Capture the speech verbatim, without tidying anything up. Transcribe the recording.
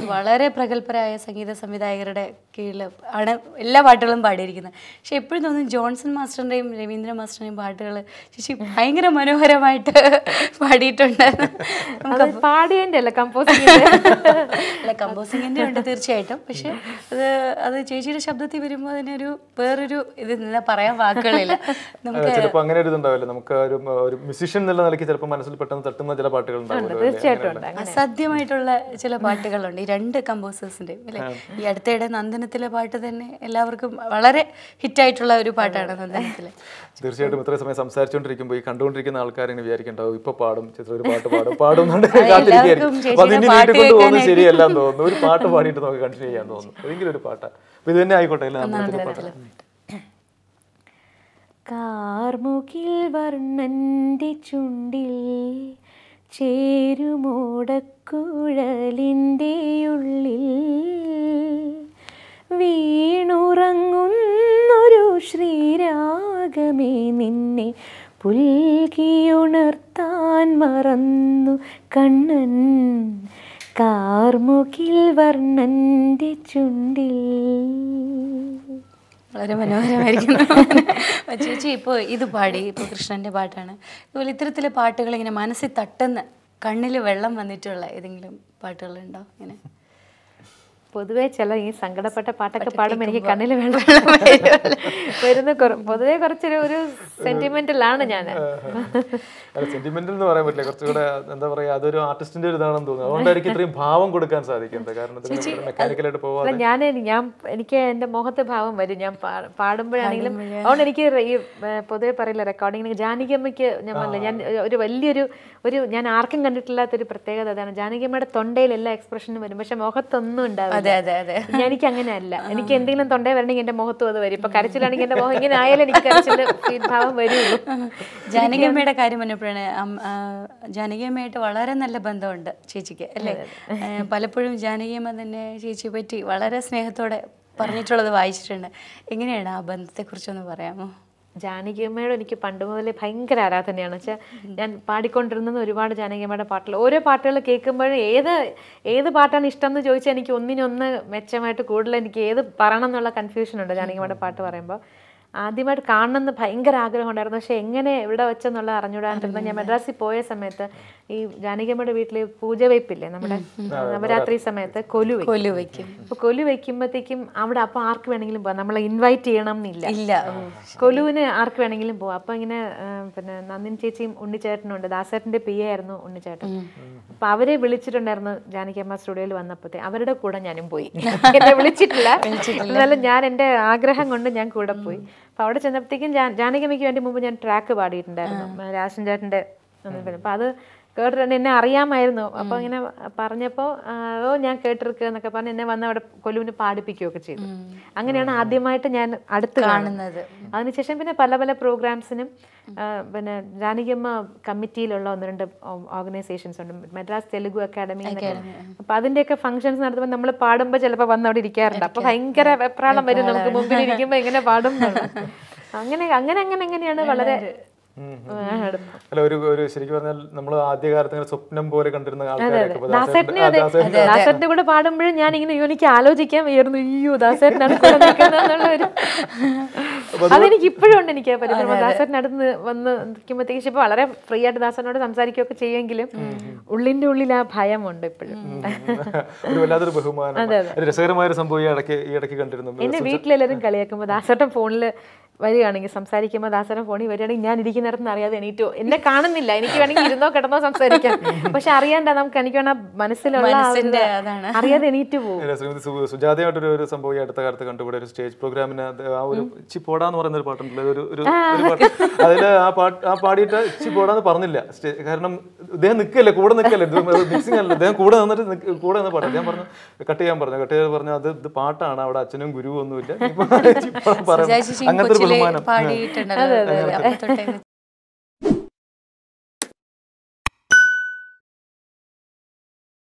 വളരെ പ്രഗത്ഭരായ സംഗീത സംവിധായകരുടെ കീഴിൽ ആണ് എല്ലാ പാട്ടുകളും പാടിയിരിക്കുന്നത്. പക്ഷെ എപ്പോഴും തോന്നുന്നു ജോൺസൺ മാസ്റ്ററിൻ്റെയും രവീന്ദ്ര മാസ്റ്ററിൻ്റെയും പാട്ടുകൾ ചേച്ചി ഭയങ്കര മനോഹരമായിട്ട് പാടിയിട്ടുണ്ട്. പാടിയതിൻ്റെ അല്ല കമ്പോസിങ്ങിൻ്റെ അല്ല കമ്പോസിങ്ങിൻ്റെ ഉണ്ട് തീർച്ചയായിട്ടും. പക്ഷെ അത് അത് ചേച്ചിയുടെ ശബ്ദത്തിൽ വരുമ്പോൾ അതിനൊരു വേറൊരു ഇത് എന്താ പറയാൻ വാക്കുകളില്ല. നമുക്ക് ചിലപ്പോൾ അങ്ങനെ ഒരു ഇതുണ്ടാവില്ല, നമുക്ക് ഒരു ഒരു മ്യൂസിഷ്യൻ എന്നുള്ള നിലയ്ക്ക് ചിലപ്പോൾ മനസ്സിൽ പെട്ടെന്ന് തട്ടുന്ന ചില പാട്ടുകൾ ഉണ്ടാവും. അസാധ്യമായിട്ടുള്ള ചില പാട്ടുകളുണ്ട് ഈ രണ്ട് കമ്പോസേഴ്സിൻ്റെയും അല്ലെ. ഈ അടുത്തയിടെ നന്ദനത്തിലെ പാട്ട് തന്നെ എല്ലാവർക്കും വളരെ ഹിറ്റായിട്ടുള്ള ഒരു പാട്ടാണ് നന്ദനത്തിലെ. തീർച്ചയായിട്ടും ഇത്രയും സമയം സംസാരിച്ചുകൊണ്ടിരിക്കുമ്പോൾ ഈ കണ്ടുകൊണ്ടിരിക്കുന്ന ആൾക്കാരിങ്ങനെ വിചാരിക്കണ്ടാവും ഇപ്പൊ പാടും ചിത്ര ഒരു പാട്ട് പാടും പാടുന്നുണ്ട് പോകുന്നത് ശരിയല്ലാന്ന് തോന്നുന്നു. ഒരു പാട്ട് പാടിയിട്ട് നമുക്ക് കണ്ടിന്യൂ ചെയ്യാൻ തോന്നുന്നു. ഏതെങ്കിലും ഒരു പാട്ടാ അപ്പൊ ഇത് തന്നെ ആയിക്കോട്ടെ. കാർമുകിൽ വർണ്ണന്റെ ചുണ്ടിൽ ചേരുമോടക്കുഴലിൻ്റെ ഉള്ളിൽ വീണുറങ്ങുന്നൊരു ശ്രീരാഗമേ നിന്നെ പുൽകിയുണർത്താൻ മറന്നു കണ്ണൻ കാർമുകിൽ വർണ്ണന്റെ ചുണ്ടിൽ. വളരെ മനോഹരമായിരിക്കുന്നു ചേച്ചി. ഇപ്പോൾ ഇത് പാടി, ഇപ്പോൾ കൃഷ്ണൻ്റെ പാട്ടാണ്. അതുപോലെ ഇത്തരത്തിലെ പാട്ടുകൾ ഇങ്ങനെ മനസ്സിൽ തട്ടുന്ന കണ്ണിൽ വെള്ളം വന്നിട്ടുള്ള ഏതെങ്കിലും പാട്ടുകളുണ്ടോ? ഇങ്ങനെ പൊതുവേ ചില ഈ സങ്കടപ്പെട്ട പാട്ടൊക്കെ പാടുമ്പോൾ എനിക്ക് കണ്ണിൽ വെള്ളം വരുന്ന പൊതുവേ കുറച്ചൊരു ഒരു സെന്റിമെന്റലാണ് ഞാൻ. സെന്റിമെന്റൽ എന്ന് പറയാൻ പറ്റില്ല, കുറച്ചുകൂടെ എന്താ പറയാ അതൊരു ആർട്ടിസ്റ്റിന്റെ ഒരു ഇതാണെന്ന് തോന്നുന്നു. അതുകൊണ്ടായിരിക്കും ഇത്രയും ഭാവം കൊടുക്കാൻ സാധിക്കുന്നത്. കാരണം മെക്കാനിക്കലായിട്ട് പോവാതെ ഞാൻ ഞാൻ എനിക്ക് എന്റെ മുഖത്തെ ഭാവം വരും ഞാൻ പാടുമ്പോഴാണെങ്കിലും. അതുകൊണ്ട് എനിക്ക് ഈ പൊതുവെ പറയില്ല റെക്കോർഡിങ്ങിന് ജാനകിയമ്മയ്ക്ക് ഞാൻ പറഞ്ഞില്ല, ഞാൻ ഒരു വലിയൊരു ഒരു ഞാൻ ആർക്കും കണ്ടിട്ടില്ലാത്തൊരു പ്രത്യേകത അതാണ്. ജാനകിയമ്മയുടെ തൊണ്ടയിൽ എല്ലാ എക്സ്പ്രഷനും വരും, പക്ഷെ മുഖത്തൊന്നും ഉണ്ടാവില്ല. എനിക്ക് അങ്ങനെ അല്ല. എനിക്ക് എന്തെങ്കിലും തൊണ്ടയിൽ വരണമെങ്കിൽ എന്റെ മുഖത്തും അത് വരും. ഇപ്പൊ കരച്ചിലാണെങ്കിൽ എന്റെ മുഖം ഇങ്ങനെ ആയാലും എനിക്ക് കരച്ചില് ഭാവം വരുള്ളൂ. ജാനകിയമ്മയുടെ കാര്യം പറഞ്ഞപ്പോഴാണ്, ജാനകിയമ്മയായിട്ട് വളരെ നല്ല ബന്ധമുണ്ട് ചേച്ചിക്ക് അല്ലേ? പലപ്പോഴും ജാനകിയമ്മ തന്നെ ചേച്ചിയെ പറ്റി വളരെ സ്നേഹത്തോടെ പറഞ്ഞിട്ടുള്ളത് വായിച്ചിട്ടുണ്ട്. എങ്ങനെയാണ് ആ ബന്ധത്തെക്കുറിച്ചൊന്ന് പറയാമോ? ജാനകിയമ്മയോട് എനിക്ക് പണ്ട് മുതലേ ഭയങ്കര ആരാധനയാണ്. വെച്ചാൽ ഞാൻ പാടിക്കൊണ്ടിരുന്നത് ഒരുപാട് ജാനകിയമ്മയുടെ പാട്ടുകൾ. ഓരോ പാട്ടുകൾ കേൾക്കുമ്പോഴും ഏത് ഏത് പാട്ടാണ് ഇഷ്ടം എന്ന് ചോദിച്ചാൽ എനിക്ക് ഒന്നിനൊന്ന് മെച്ചമായിട്ട് കൂടുതൽ എനിക്ക് ഏത് പറയണം എന്നുള്ള കൺഫ്യൂഷനുണ്ട് ജാനകിയമ്മയുടെ പാട്ട് പറയുമ്പോൾ. ആദ്യമായിട്ട് കാണണമെന്ന് ഭയങ്കര ആഗ്രഹം ഉണ്ടായിരുന്നു, പക്ഷെ എങ്ങനെ എവിടെ വെച്ചെന്നുള്ളത് അറിഞ്ഞുകൂടാണ്ടിരുന്ന ഞാൻ മദ്രാസിൽ പോയ സമയത്ത് ഈ ജാനകിയമ്മയുടെ വീട്ടിൽ പൂജ വയ്പ്പില്ലേ നമ്മുടെ നവരാത്രി സമയത്ത് കൊലു കൊലു വയ്ക്കും. അപ്പൊ കൊലു വയ്ക്കുമ്പോഴത്തേക്കും അവിടെ അപ്പൊ ആർക്ക് വേണമെങ്കിലും പോവാം, നമ്മളെ ഇൻവൈറ്റ് ചെയ്യണം എന്നില്ല, കൊലുവിന് ആർക്ക് വേണമെങ്കിലും പോവാം. അപ്പൊ ഇങ്ങനെ പിന്നെ നന്ദിനി ചേച്ചിയും ഉണ്ണിച്ചേട്ടനുണ്ട്, ദാസേട്ടന്റെ പി എ ആയിരുന്നു ഉണ്ണിച്ചേട്ടൻ. അപ്പൊ അവരെ വിളിച്ചിട്ടുണ്ടായിരുന്നു ജാനകിയമ്മ സ്റ്റുഡിയോയിൽ വന്നപ്പോഴത്തെ. അവരുടെ കൂടെ ഞാനും പോയി. എന്നെ വിളിച്ചിട്ടില്ല, എന്നാലും ഞാൻ എന്റെ ആഗ്രഹം കൊണ്ട് ഞാൻ കൂടെ പോയി. അപ്പൊ അവിടെ ചെന്നപ്പോഴത്തേക്കും ജാനകിയമ്മയ്ക്ക് വേണ്ടി മുമ്പ് ഞാൻ ട്രാക്ക് പാടിയിട്ടുണ്ടായിരുന്നു രാജൻ ചേട്ടന്റെ. അപ്പൊ അത് കേട്ടിട്ടുണ്ട്, എന്നെ അറിയാമായിരുന്നു. അപ്പൊ ഇങ്ങനെ പറഞ്ഞപ്പോ ഓ ഞാൻ കേട്ടിരിക്കുക എന്നൊക്കെ പറഞ്ഞ് എന്നെ വന്ന് അവിടെ കൊലുവിന് പാടിപ്പിക്കുകയൊക്കെ ചെയ്തു. അങ്ങനെയാണ് ആദ്യമായിട്ട് ഞാൻ അടുത്ത് കാണുന്നത്. അതിനുശേഷം പിന്നെ പല പല പ്രോഗ്രാംസിനും പിന്നെ ജാനകിയമ്മ കമ്മിറ്റിയിലുള്ള ഒന്ന് രണ്ട് ഓർഗനൈസേഷൻസ് ഉണ്ട്, മദ്രാസ് തെലുഗു അക്കാഡമി. അപ്പൊ അതിന്റെയൊക്കെ ഫംഗ്ഷൻസ് നടത്തുമ്പോൾ നമ്മൾ പാടുമ്പോൾ ചിലപ്പോൾ വന്ന് അവിടെ ഇരിക്കാറുണ്ട്. അപ്പൊ ഭയങ്കര വെപ്രാളം വരും നമുക്ക് മുമ്പിൽ ഇരിക്കുമ്പോ എങ്ങനെ പാടും. അങ്ങനെ അങ്ങനെ അങ്ങനെ എങ്ങനെയാണ് വളരെ അല്ല ഒരു ഒരു ശരിക്കും പറഞ്ഞാൽ നമ്മൾ ആദ്യകാലത്ത് സ്വപ്നം പോലെ കണ്ടിരുന്ന ദാസേട്ടന്റെ കൂടെ പാടുമ്പോഴും ഞാൻ ഇങ്ങനെ എനിക്ക് ആലോചിക്കാൻ വയ്യായിരുന്നു, അയ്യോ ദാസേട്ടനാണ് ഒരു അതെനിക്ക് ഇപ്പോഴും ഉണ്ട്. എനിക്ക് പരിചയം ദാസേട്ടനടുത്ത് വന്ന് നിൽക്കുമ്പോഴത്തേക്ക് ഇപ്പൊ വളരെ ഫ്രീ ആയിട്ട് ദാസേട്ടനോട് സംസാരിക്കുകയൊക്കെ ചെയ്യുമെങ്കിലും ഉള്ളിന്റെ ഉള്ളിൽ ആ ഭയമുണ്ട് ഇപ്പോഴും. വല്ലാത്തൊരു ബഹുമാനം, രസകരമായ സംഭവം ഈ ഇടയ്ക്ക് ഈ ഇടയ്ക്ക് കണ്ടിരുന്നു. എന്നെ വീട്ടിലെല്ലാവരും കളിയാക്കുമ്പോ ദാസേട്ടൻ ഫോണില് വരികയാണെങ്കിൽ സംസാരിക്കുമ്പോൾ ദാസേട്ടൻ ഫോണിൽ വരികയാണെങ്കിൽ ഞാൻ ഇരിക്കുന്നിടത്ത് അറിയാതെ എണീറ്റോ, എന്നെ കാണുന്നില്ല, എനിക്ക് വേണമെങ്കിൽ ഇരുന്നോ കിടന്നോ സംസാരിക്കാം, പക്ഷെ അറിയാണ്ട നമുക്ക് എനിക്ക് വേണം മനസ്സിലുള്ള അറിയാതെ എണീറ്റ് പോകും. സുജാതയായിട്ടൊരു ഒരു സംഭവം ഈ അടുത്ത കാലത്ത് കണ്ടുകൂടെ ഒരു സ്റ്റേജ് പ്രോഗ്രാമിന് ആ ഒരു ചിപ്പോടാന്ന് പറയുന്ന ഒരു പാട്ടുണ്ടല്ലോ, ഒരു ഒരു പാട്ട് അതിൽ ആ പാട്ട് ആ പാടിയിട്ട് ചിപ്പോടാന്ന് പറഞ്ഞില്ല. കാരണം ഇദ്ദേഹം നിൽക്കല്ലേ, കൂടെ നിൽക്കല്ലേ, മിക്സിംഗ് അല്ല, അദ്ദേഹം കൂടെ നിന്നിട്ട് കൂടെ നിന്ന് പാടാം. ഞാൻ പറഞ്ഞു കട്ട് ചെയ്യാൻ പറഞ്ഞു, കട്ട് ചെയ്യാൻ പറഞ്ഞു അത് ഇത് പാട്ടാണ്, അവിടെ അച്ഛനും ഗുരുവും ഒന്നുമില്ല, അങ്ങനത്തെ ഒരു ബഹുമാനം.